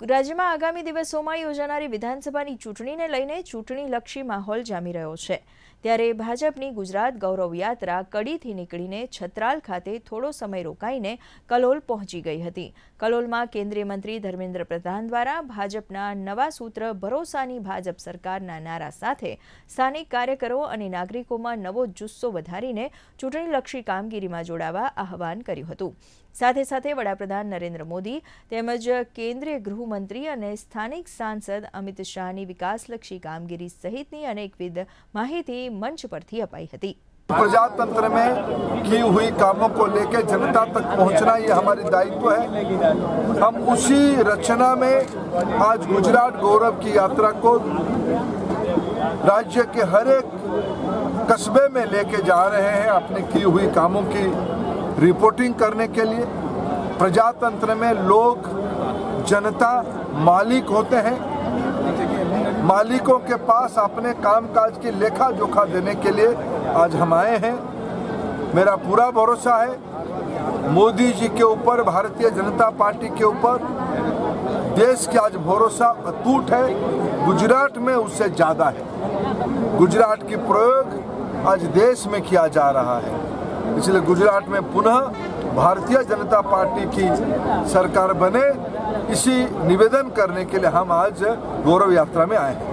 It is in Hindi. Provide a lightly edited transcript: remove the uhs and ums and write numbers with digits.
રાજ્યમાં આગામી દિવસોમાં યોજાનારી વિધાનસભાની ચૂંટણીને લઈને ચૂંટણીલક્ષી માહોલ જામી રહ્યો છે। ત્યારે ભાજપની ગુજરાત ગૌરવ યાત્રા કડીથી નીકળીને છત્રાલ ખાતે થોડો સમય રોકાઈને કલોલ પહોંચી ગઈ હતી। કલોલમાં કેન્દ્રીય મંત્રી ધર્મેન્દ્ર પ્રધાન દ્વારા ભાજપના નવા સૂત્ર ભરોસાની ભાજપ સરકારના નારા સાથે સ્થાનિક કાર્યકરો અને નાગરિકોમાં નવો જુસ્સો વધારીને ચૂંટણીલક્ષી કામગીરીમાં જોડાવા આહવાન કર્યું હતું। સાથે સાથે વડાપ્રધાન નરેન્દ્ર મોદી તેમજ કેન્દ્રીય ગૃહમંત્રી અને સ્થાનિક सांसद अमित शाहनी विकासलक्षी कामगीरी सहितनी अनेकविध माहिती मंच परथी अपाई हती। प्रजातंत्र में की हुई कामों को लेकर जनता तक पहुंचना ये हमारी दायित्व है। हम उसी रचना में आज गुजरात गौरव की यात्रा को राज्य के हर एक कस्बे में लेके जा रहे हैं। अपने की हुई कामों की रिपोर्टिंग करने के लिए प्रजातंत्र में लोग जनता मालिक होते हैं। मालिकों के पास अपने कामकाज की लेखा जोखा देने के लिए आज हम आए हैं। मेरा पूरा भरोसा है मोदी जी के ऊपर, भारतीय जनता पार्टी के ऊपर देश की आज भरोसा अटूट है। गुजरात में उससे ज़्यादा है। गुजरात की प्रयोग आज देश में किया जा रहा है। इसलिए गुजरात में पुनः भारतीय जनता पार्टी की सरकार बने, इसी निवेदन करने के लिए हम आज गौरव यात्रा में आए हैं।